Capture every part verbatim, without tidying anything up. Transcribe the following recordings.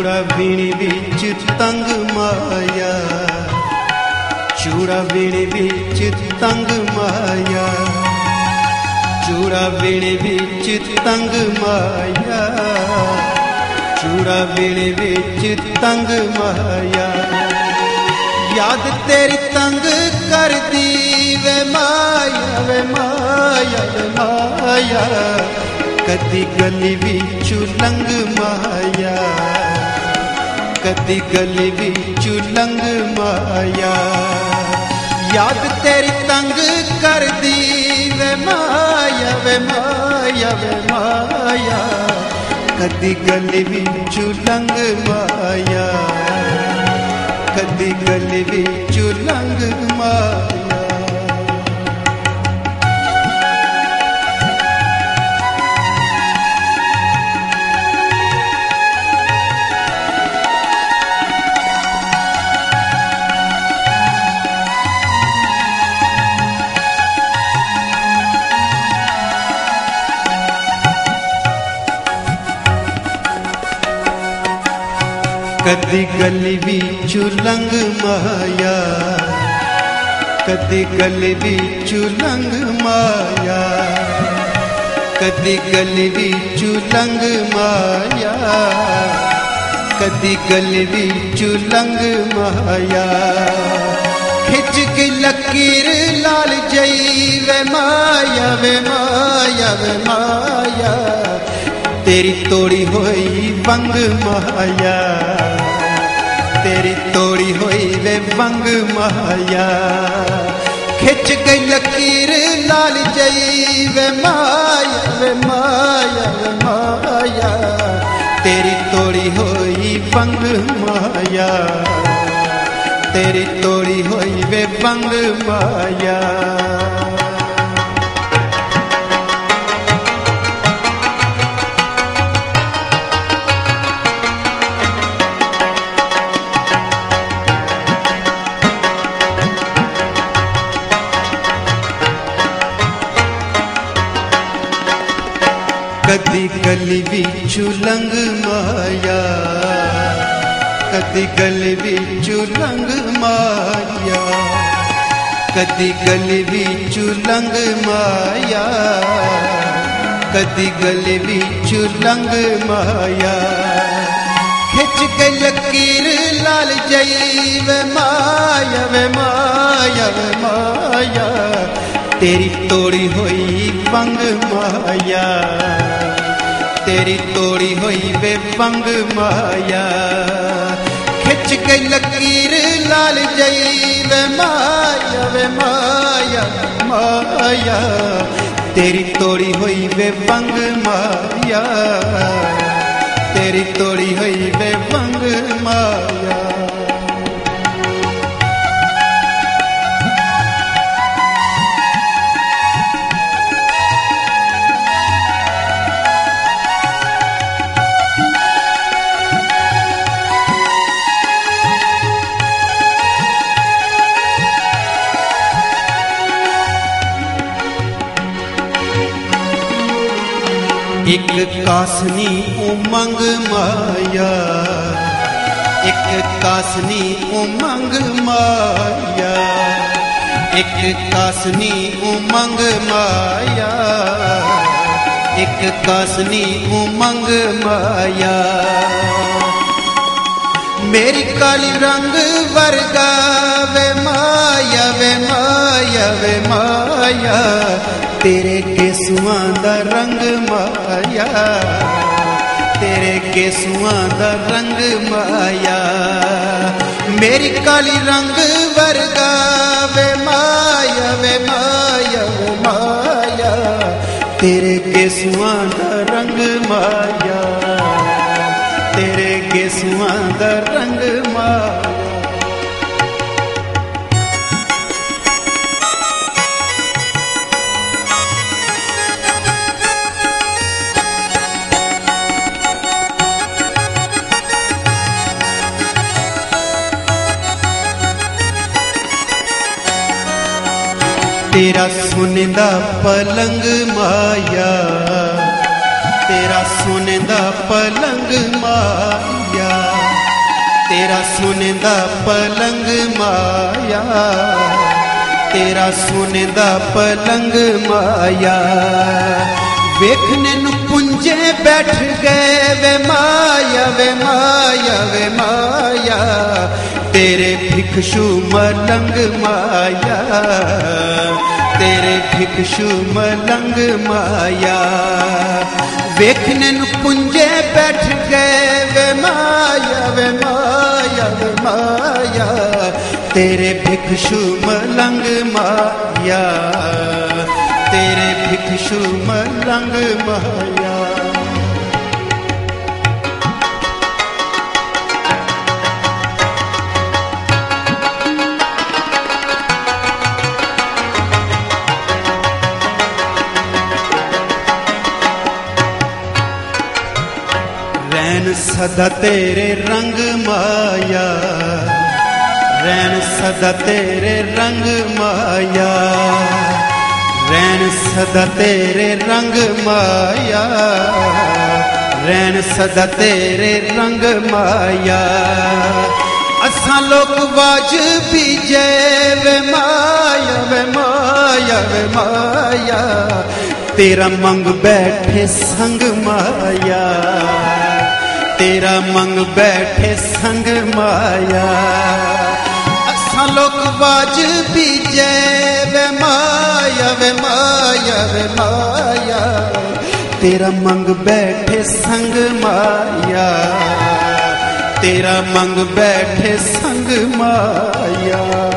चूड़ा बीणी बिच तंग माया, चूड़ा बीणी बिच तंग माया, चूड़ा बीणी बिच तंग माया, चूड़ा बीणी बिच तंग माया। याद तेरी तंग कर दी वे माया, वे माया, वे माया, कदी गली बिचू लंग माया, कदी गली बिचू लंग माया। याद तेरी तंग कर दी वे माया, वे माया, वे माया, कदी गली बिचू लंग माया, कदी गली बिचू लंग माया। कदी गली बिचू लंग माया, कदी गली बिचू लंग माया, कदी गली बिचू लंग माया, कदी गली बिचू लंग माया। खिच के लकीर लाल जई वे माया, वे माया, वे माया, तेरी तोड़ी होई बंग माया, तेरी तोड़ी होई वे बंग माया। खिच गई लकीर लाल जई वे माया, वे माया, वे माया, तेरी तोड़ी होई बंग माया, तेरी तोड़ी होई वे बंग माया। कदी गली बिचू लंग माया, कदी गली बिचू लंग माया, कदी गली बिचू लंग माया, कदी गली बिचू लंग माया। खिच के लकीर लाल जई वे माया, वे माया, वे माया, तेरी तोड़ी होई बंग माया, तेरी तोड़ी होई वे बंग माया। खिच के लकीर लाल जई वे माया, वे माया, माया, तेरी तोड़ी होई वे बंग माया, तेरी तोड़ी होई वे बंग माया। एक कासनी उमंग माया, एक कासनी उमंग माया, एक कासनी उमंग माया, एक कासनी उमंग माया। मेरी काली रंग वर्गा वे माया, वे माया, वे माया, तेरे केसुआं दा रंग माया, तेरे केसुआं दा रंग माया। मेरी काली रंग वर्गा वे माया, वे माया, वे माया, तेरे केसुआं दा रंग माया, तेरे केसुआं दा रंग माया। तेरा सोने दा पलंग माया, तेरा सोने दा पलंग माया, तेरा सोने दा पलंग माया, तेरा सोने दा पलंग माया, वेखने नू पुंजे बैठ गए वे माया वे माया वे माया, तेरे भिक्षु मलंग माया, तेरे भिक्षु मलंग माया, वेखने नू पुंजे बैठ गए वे माया वे माया वे माया, तेरे भिक्षु मलंग माया, तेरे भिक्षु मलंग माया। रैन सदा तेरे रंग माया, रैन सदा तेरे रंग माया, रैन सदा तेरे रंग माया, रैन सदा तेरे रंग माया, असा लोग बाज भी जय वे माया वे माया वे माया, तेरा मंग बैठे संग माया, तेरा मंग बैठे संग माया, असा लोग बाज भी जय वे माया वे माया वे माया, तेरा मंग बैठे संग माया, तेरा मंग बैठे संग माया।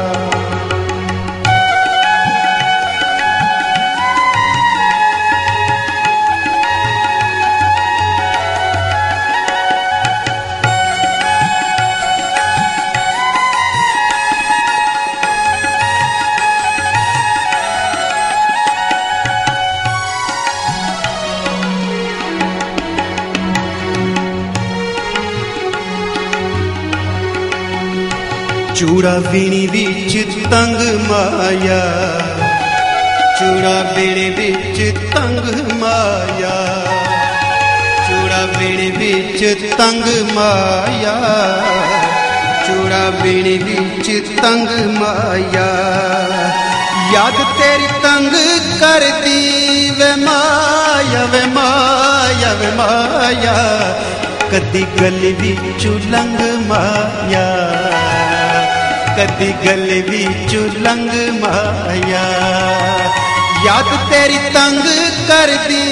चूड़ा बीणी बिच तंग माया, चूड़ा बीणी बिच तंग माया, चूड़ा बीणी बिच तंग माया, चूड़ा बीणी बिच तंग माया, याद तेरी तंग कर दी वे माया वे माया वे माया, कदी गली बिचू लंग माया, कदी गली बिचू लंग माया, याद तेरी तंग कर दी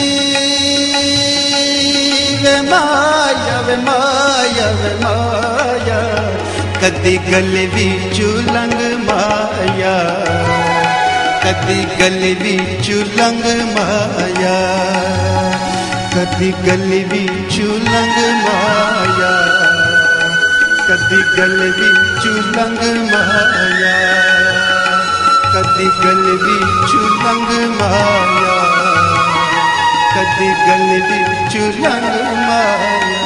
वे माया वे माया वे माया, कदी गली बिचू लंग माया, कदी गली बिचू लंग माया, कदी गली बिचू लंग माया, कदी गली बिचू लंग माया, कदी गली बिचू लंग माया, कदी गली बिचू लंग माया।